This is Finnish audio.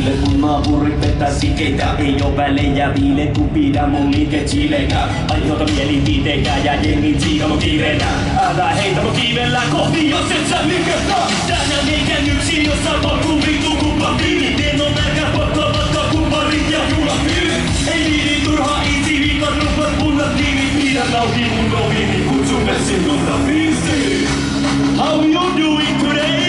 Ville kun naapurit vetää sikeitä. Ei oo välejä viile kun pidä mun liike chilekä. Aiheuta mielipiteitä ja jengin siikalo kiireitä. Älä heitä mun kiivellä kohti jos et sä liikettä. Tänään eikä yksi jos sä pakku vittu kuppa viini. Teen on nälkä pakka kumparit ja juhlafiili. Ei viini turhaa itsi viikat lupat punnat niini. Pidä nauti mun oviini kutsu messin tunta viisi. How you doing today?